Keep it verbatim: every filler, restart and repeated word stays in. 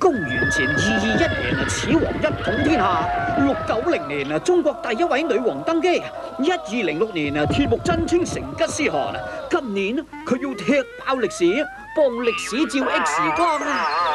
公元前二二一年啊，始皇一統天下。六九零年啊，中國第一位女王登基。一二零六年啊，鐵木真稱成吉思汗啊。今年佢要踢爆歷史，幫歷史照 X 光啊！